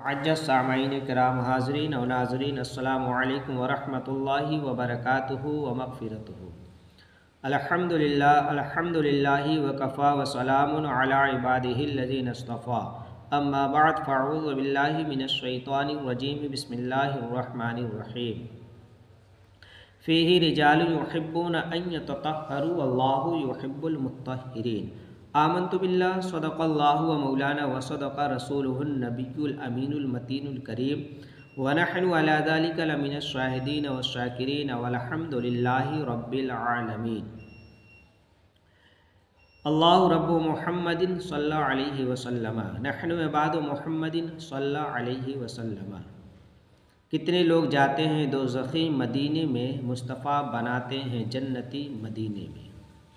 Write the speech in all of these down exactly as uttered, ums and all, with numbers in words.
मुअज़्ज़ज़ सामईन किराम हाज़रीन व नाज़रीन अस्सलामु अलैकुम व रहमतुल्लाहि व बरकातुहू व मग़फ़िरतुहू। अल्हम्दुलिल्लाह अल्हम्दुलिल्लाहि व कफ़ा व सलामुन अला इबादिहिल्लज़ीना इस्तफ़ा। अम्मा बअद फ़अऊज़ु बिल्लाहि मिनश शैतानिर रजीम बिस्मिल्लाहिर रहमानिर रहीम। फ़ीहि रिजालुन युहिब्बूना अन यततह्हरू वल्लाहु युहिब्बुल मुत्तह्हिरीन। आमन्तु बिल्लाह सदक़ल्लाहु व मौलाना व सदक़ रसूलुहुन नबियुल अमीनुल मतीनुल करीम व नहनु अला ज़ालिका लमिनश शाहिदीन व शाकिरीन वल्हम्दुलिल्लाहि रब्बिल आलमीन। अल्लाहु रब्बु मुहम्मदिन सल्लल्लाहु अलैहि वसल्लम नहनु इबादु मुहम्मदिन सल्लल्लाहु अलैहि वसल्लम। कितने लोग जाते हैं दोज़ख़ी मदीने में, मुस्तफ़ा बनाते हैं जन्नती मदीने में।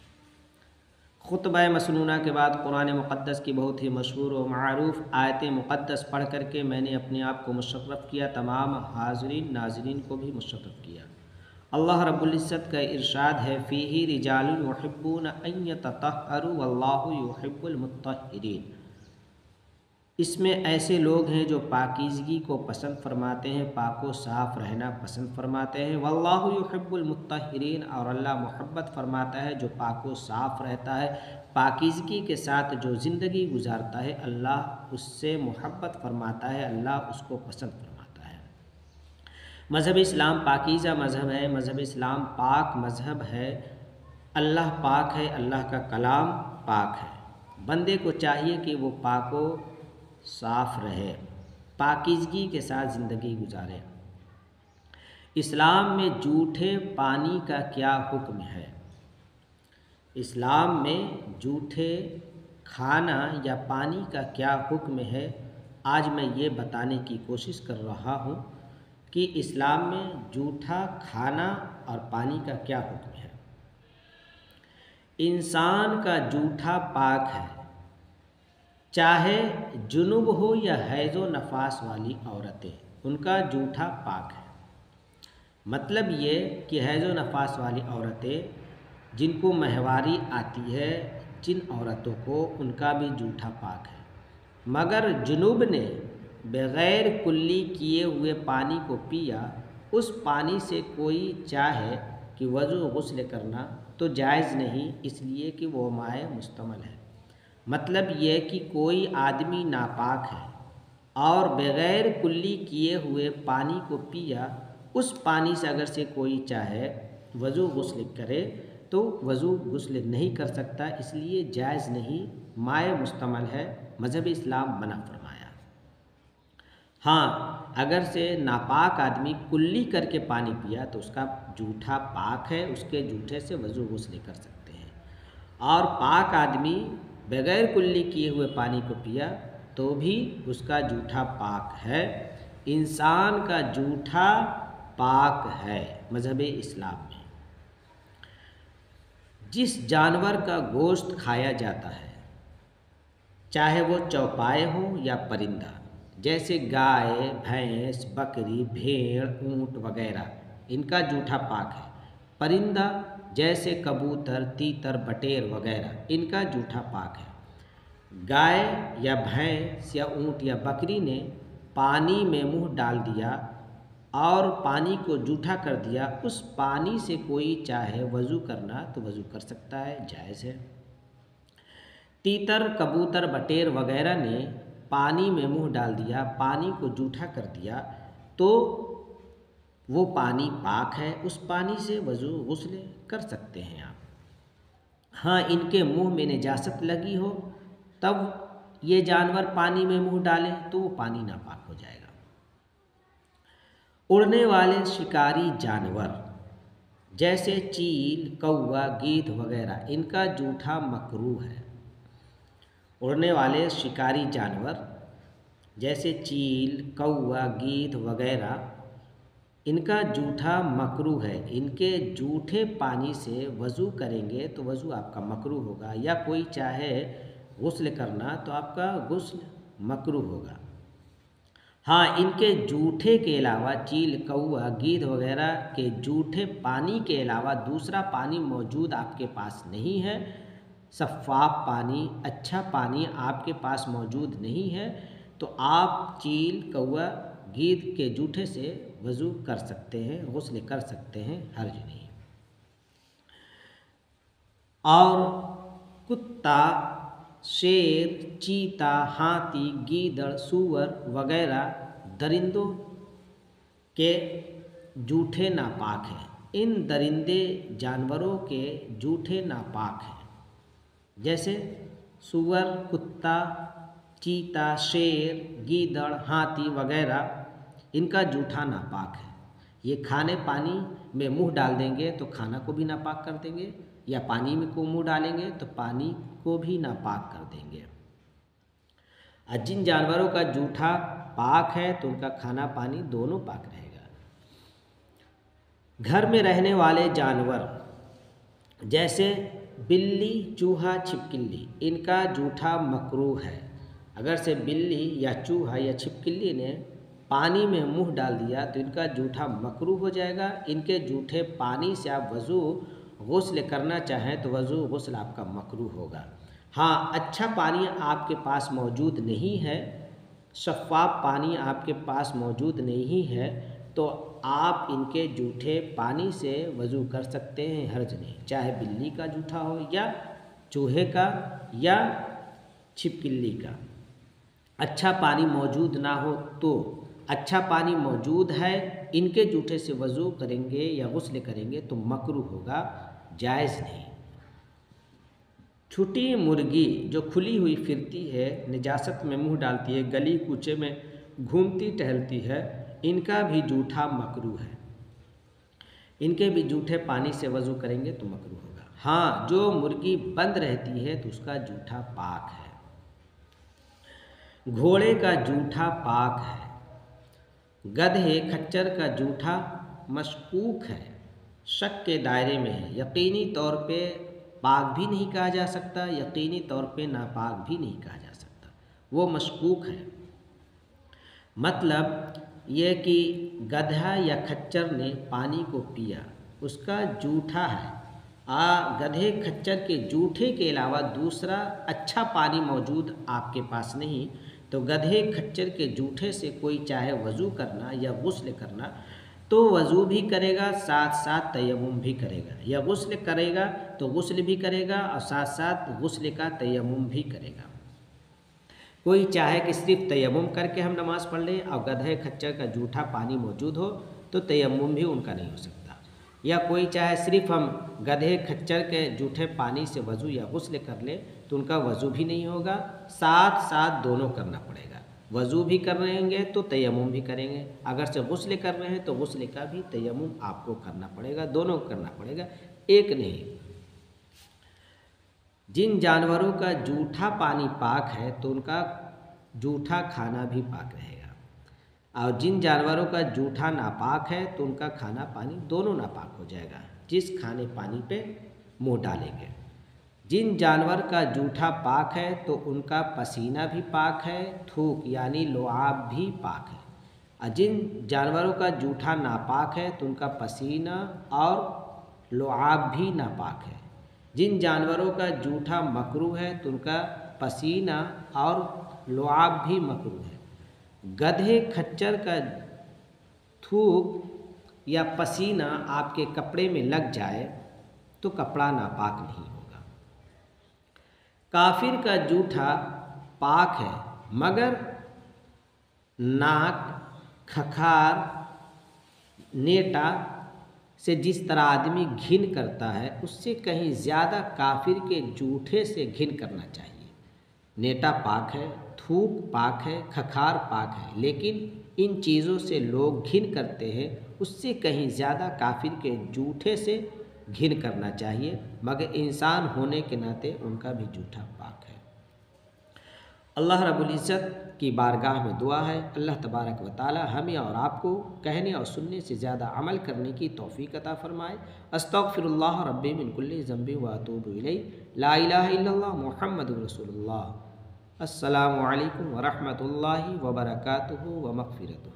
खुतबा मसनूना के बाद कुरान मुक़द्दस की बहुत ही मशहूर व मारूफ़ आयत मुक़द्दस पढ़ करके मैंने अपने आप को मुशर्रफ़ किया, तमाम हाज़रीन नाज़रीन को भी मुशर्रफ़ किया। अल्लाह रब्बुल इज़्ज़त का इरशाद है, फ़ीही रिजालुन युहिब्बूना अन यततह्हरू वल्लाहु युहिब्बुल मुत्तह्हिरीन। इसमें ऐसे लोग हैं जो पाकीज़गी को पसंद फरमाते हैं, पाको साफ़ रहना पसंद फरमाते हैं। वल्लाहु युहिब्बुल मुत्तह्हिरीन, और अल्लाह मोहब्बत फरमाता है जो पाको साफ़ रहता है, पाकीज़गी के साथ जो ज़िंदगी गुजारता है, अल्लाह उससे मोहब्बत फरमाता है, अल्लाह उसको पसंद फरमाता है। मज़हब इस्लाम पाकीज़ा मज़हब है, मज़हब इस्लाम पाक मज़हब है। अल्लाह पाक है, अल्लाह का कलाम पाक है। बंदे को चाहिए कि वो पाको साफ़ रहे, पाकीज़गी के साथ ज़िंदगी गुजारे। इस्लाम में जूठे पानी का क्या हुक्म है? इस्लाम में जूठे खाना या पानी का क्या हुक्म है, आज मैं ये बताने की कोशिश कर रहा हूँ कि इस्लाम में जूठा खाना और पानी का क्या हुक्म है। इंसान का जूठा पाक है, चाहे जुनुब हो या हैज़ो नफास वाली औरतें, उनका जूठा पाक है। मतलब ये कि हैज़ो नफास वाली औरतें जिनको महवारी आती है, जिन औरतों को, उनका भी जूठा पाक है। मगर जुनुब ने बग़ैर कुल्ली किए हुए पानी को पिया, उस पानी से कोई चाहे कि वज़ू गुस्ल करना तो जायज़ नहीं, इसलिए कि वो माए मुस्तमल है। मतलब ये कि कोई आदमी नापाक है और बग़ैर कुल्ली किए हुए पानी को पिया, उस पानी से अगर से कोई चाहे वज़ू गुस्ल करे तो वज़ू गुस्ल नहीं कर सकता, इसलिए जायज़ नहीं, माए मुस्तमल है, मज़हब इस्लाम मना फरमाया। हाँ, अगर से नापाक आदमी कुल्ली करके पानी पिया तो उसका जूठा पाक है, उसके जूठे से वज़ू गुस्ल कर सकते हैं। और पाक आदमी बग़ैर कुल्ली किए हुए पानी को पिया तो भी उसका जूठा पाक है। इंसान का जूठा पाक है मज़हब इस्लाम में। जिस जानवर का गोश्त खाया जाता है, चाहे वो चौपाए हो या परिंदा, जैसे गाय, भैंस, बकरी, भेड़, ऊँट वगैरह, इनका जूठा पाक है। परिंदा जैसे कबूतर, तीतर, बटेर वगैरह, इनका जूठा पाक है। गाय या भैंस या ऊँट या बकरी ने पानी में मुंह डाल दिया और पानी को जूठा कर दिया, उस पानी से कोई चाहे वज़ू करना तो वज़ू कर सकता है, जायज़ है। तीतर, कबूतर, बटेर वगैरह ने पानी में मुंह डाल दिया, पानी को जूठा कर दिया, तो वो पानी पाक है, उस पानी से वज़ू गुस्ल कर सकते हैं आप। हाँ, इनके मुंह में निजासत लगी हो तब ये जानवर पानी में मुंह डालें तो वो पानी नापाक हो जाएगा। उड़ने वाले शिकारी जानवर जैसे चील, कौवा, गीध वगैरह, इनका जूठा मकरूह है। उड़ने वाले शिकारी जानवर जैसे चील, कौवा, गीध वगैरह, इनका जूठा मकरूह है। इनके जूठे पानी से वज़ू करेंगे तो वज़ू आपका मकरूह होगा, या कोई चाहे गुस्ल करना तो आपका गुस्ल मकरूह होगा। हाँ, इनके जूठे के अलावा, चील, कौवा, गीध वगैरह के जूठे पानी के अलावा दूसरा पानी मौजूद आपके पास नहीं है, शफ़ाफ़ पानी, अच्छा पानी आपके पास मौजूद नहीं है, तो आप चील, कौआ, गीद के जूठे से वज़ू कर सकते हैं, गुस्ल कर सकते हैं, हर्ज नहीं। और कुत्ता, शेर, चीता, हाथी, गीदड़, सूअर वगैरह दरिंदों के जूठे नापाक हैं। इन दरिंदे जानवरों के जूठे नापाक हैं, जैसे सूअर, कुत्ता, चीता, शेर, गीदड़, हाथी वगैरह, इनका जूठा नापाक है। ये खाने पानी में मुंह डाल देंगे तो खाना को भी नापाक कर देंगे, या पानी में को मुंह डालेंगे तो पानी को भी नापाक कर देंगे। और जिन जानवरों का जूठा पाक है तो उनका खाना पानी दोनों पाक रहेगा। घर में रहने वाले जानवर जैसे बिल्ली, चूहा, छिपकली, इनका जूठा मकरूह है। अगर से बिल्ली या चूहा या छिपकली ने पानी में मुंह डाल दिया तो इनका जूठा मकरूह हो जाएगा। इनके जूठे पानी से आप वज़ू गुस्ल करना चाहें तो वज़ू गुस्ल आपका मकरूह होगा। हाँ, अच्छा पानी आपके पास मौजूद नहीं है, शफ़ाफ़ पानी आपके पास मौजूद नहीं है, तो आप इनके जूठे पानी से वज़ू कर सकते हैं, हर्ज नहीं। चाहे बिल्ली का जूठा हो या चूहे का या छिपकली का। अच्छा पानी मौजूद ना हो तो अच्छा पानी मौजूद है, इनके जूठे से वज़ू करेंगे या गुस्ल करेंगे तो मकरूह होगा, जायज़ नहीं। छोटी मुर्गी जो खुली हुई फिरती है, निजासत में मुंह डालती है, गली कूचे में घूमती टहलती है, इनका भी जूठा मकरूह है। इनके भी जूठे पानी से वज़ू करेंगे तो मकरूह होगा। हाँ, जो मुर्गी बंद रहती है तो उसका जूठा पाक है। घोड़े का जूठा पाक है। गधे, खच्चर का जूठा मशकूक है, शक के दायरे में है। यकीनी तौर पे पाक भी नहीं कहा जा सकता, यकीनी तौर पे नापाक भी नहीं कहा जा सकता, वो मशकूक है। मतलब ये कि गधा या खच्चर ने पानी को पिया, उसका जूठा है। आ गधे खच्चर के जूठे के अलावा दूसरा अच्छा पानी मौजूद आपके पास नहीं, तो गधे खच्चर के जूठे से कोई चाहे वज़ू करना या गुस्ल करना तो वज़ू भी करेगा, साथ साथ तयम्मुम भी करेगा, या गुस्ल करेगा तो गुस्ल भी करेगा और साथ साथ गुस्ल का तयम्मुम भी करेगा। कोई चाहे कि सिर्फ तयम्मुम करके हम नमाज़ पढ़ लें और गधे खच्चर का जूठा पानी मौजूद हो तो तयम्मुम भी उनका नहीं हो सकता, या कोई चाहे सिर्फ हम गधे खच्चर के जूठे पानी से वज़ू या गुस्ल कर ले तो उनका वज़ू भी नहीं होगा, साथ साथ दोनों करना पड़ेगा। वज़ू भी कर रहेंगे तो तयम्मुम भी करेंगे, अगर से गुस्ल कर रहे हैं तो गुस्ल का भी तयम्मुम आपको करना पड़ेगा, दोनों करना पड़ेगा, एक नहीं। जिन जानवरों का जूठा पानी पाक है तो उनका जूठा खाना भी पाक रहेगा, और जिन जानवरों का जूठा नापाक है तो उनका खाना पानी दोनों नापाक हो जाएगा, जिस खाने पानी पे मुँह डालेंगे। जिन जानवर का जूठा पाक है तो उनका पसीना भी पाक है, थूक यानी लुआब भी पाक है। और जिन जानवरों का जूठा नापाक है तो उनका पसीना और लुआब भी नापाक है। जिन जानवरों का जूठा मकरूह है तो उनका पसीना और लुआब भी मकरूह है। गधे खच्चर का थूक या पसीना आपके कपड़े में लग जाए तो कपड़ा नापाक नहीं होगा। काफिर का जूठा पाक है, मगर नाक, खखार, नेटा से जिस तरह आदमी घिन करता है उससे कहीं ज़्यादा काफिर के जूठे से घिन करना चाहिए। नेटा पाक है, थूक पाक है, खखार पाक है, लेकिन इन चीज़ों से लोग घिन करते हैं, उससे कहीं ज़्यादा काफिर के जूठे से घिन करना चाहिए, मगर इंसान होने के नाते उनका भी जूठा पाक है। अल्लाह रब्बुल इज़्ज़त की बारगाह में दुआ है, अल्लाह तबारक व तआला हमें और आपको कहने और सुनने से ज़्यादा अमल करने की तौफ़ीक़ अता फ़रमाए। अस्तग़फ़िरुल्लाह रब्बी मिन कुल्लि ज़ंबि व अतूबु इलैहि, ला इलाहा इल्लल्लाह मुहम्मदुर रसूलुल्लाह। अस्सलामु अलैकुम व रहमतुल्लाहि व बरकातुहू व मग़फ़िरतुहू।